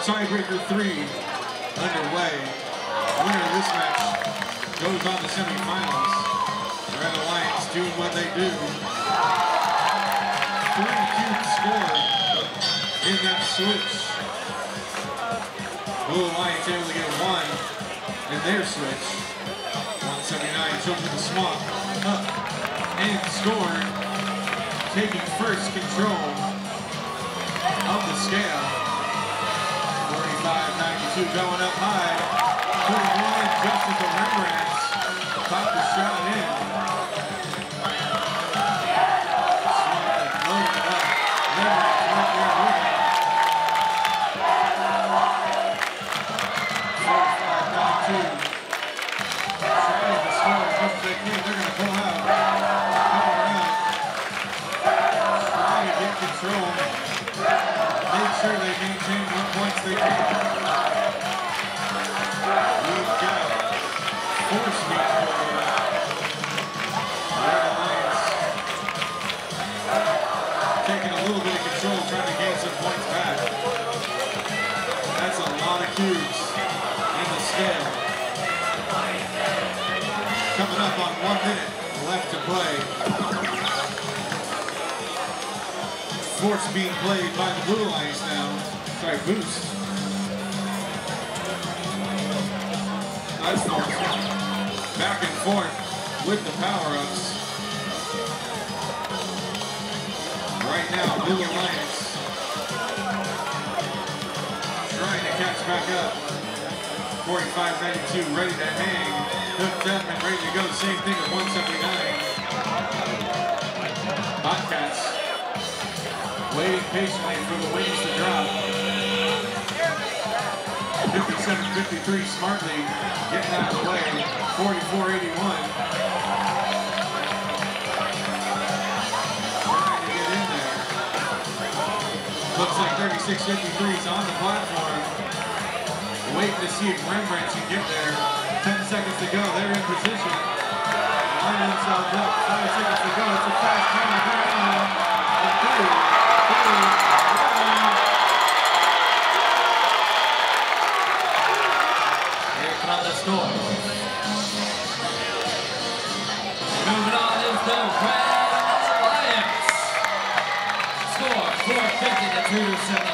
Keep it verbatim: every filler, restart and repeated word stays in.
tiebreaker three underway. Winner of this match goes on to semifinals. The Red Alliance doing what they do. Three cubes scored in that switch. Blue Alliance able to get one in their switch. one seventy-nine took to the swamp. Up and scored. Taking first control of the scale. forty-five ninety-two going up high. Putting one just as the Rembrandts caught the shot in. Swamp and loaded it up. Rembrandts right there with it. forty-five ninety-two. Trying to score as much as they can. They're going to pull out. Coming around. Trying to get control. Make sure they maintain what points they can. We've got force meet for Red Alliance. Taking a little bit of control, trying to gain some points back. That's a lot of cubes in the scale. Coming up on one minute left to play. Force being played by the Blue Alliance now. Sorry, Boost. That's force. Back and forth with the power-ups. Right now, Blue Alliance trying to catch back up. forty-five ninety-two ready to hang. Hooked up and ready to go. Same thing at one seventy-nine. Bobcats waiting patiently for the wings to drop. fifty-seven fifty-three smartly getting out of the way. forty-four eighty-one. Trying to get in there. Looks like thirty-six fifty-three is on the platform. Waiting to see if Rembrandts can get there. ten seconds to go. They're in position. Lining themselves up. five seconds to go. It's a fast time. Two. Here come the score. Moving on is the Red Alliance. Score four fifty to two seventy.